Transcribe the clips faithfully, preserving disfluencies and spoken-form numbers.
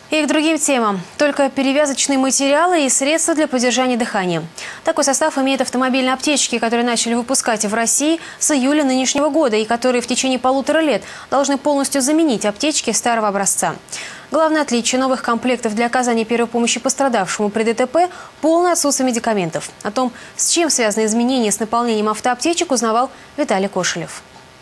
И к другим темам. Только перевязочные материалы и средства для поддержания дыхания. Такой состав имеют автомобильные аптечки, которые начали выпускать в России с июля нынешнего года и которые в течение полутора лет должны полностью заменить аптечки старого образца. Главное отличие новых комплектов для оказания первой помощи пострадавшему при ДТП – полное отсутствие медикаментов. О том, с чем связаны изменения с наполнением автоаптечек, узнавал Виталий Кошелев.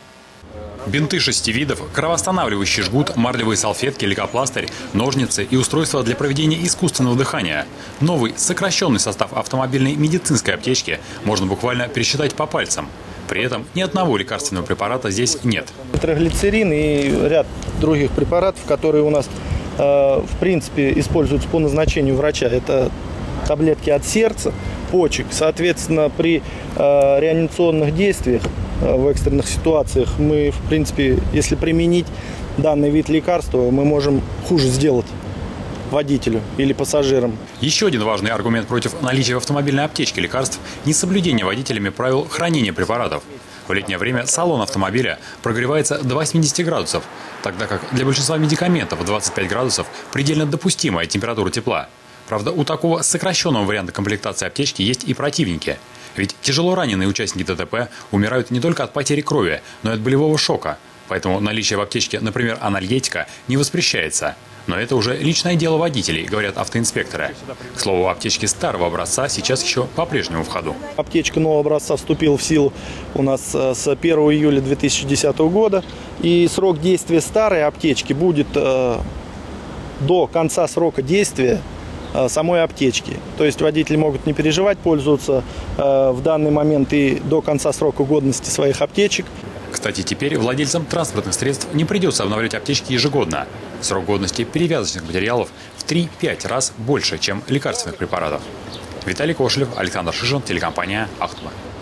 Бинты шести видов, кровоостанавливающий жгут, марлевые салфетки, лейкопластырь, ножницы и устройства для проведения искусственного дыхания. Новый сокращенный состав автомобильной медицинской аптечки можно буквально пересчитать по пальцам. При этом ни одного лекарственного препарата здесь нет. Нитроглицерин и ряд других препаратов, которые у нас э, в принципе используются по назначению врача. Это таблетки от сердца, почек. Соответственно, при э, реанимационных действиях, в экстренных ситуациях мы, в принципе, если применить данный вид лекарства, мы можем хуже сделать водителю или пассажирам. Еще один важный аргумент против наличия в автомобильной аптечке лекарств – несоблюдение водителями правил хранения препаратов. В летнее время салон автомобиля прогревается до восьмидесяти градусов, тогда как для большинства медикаментов двадцать пять градусов – предельно допустимая температура тепла. Правда, у такого сокращенного варианта комплектации аптечки есть и противники. Ведь тяжело раненые участники ДТП умирают не только от потери крови, но и от болевого шока. Поэтому наличие в аптечке, например, анальгетика, не воспрещается. Но это уже личное дело водителей, говорят автоинспекторы. К слову, аптечки старого образца сейчас еще по-прежнему в ходу. Аптечка нового образца вступила в силу у нас с первого июля две тысячи десятого года. И срок действия старой аптечки будет э, до конца срока действия самой аптечки. То есть водители могут не переживать, пользоваться э, в данный момент и до конца срока годности своих аптечек. Кстати, теперь владельцам транспортных средств не придется обновлять аптечки ежегодно. Срок годности перевязочных материалов в три-пять раз больше, чем лекарственных препаратов. Виталий Кошелев, Александр Шишин, телекомпания «Ахтуба».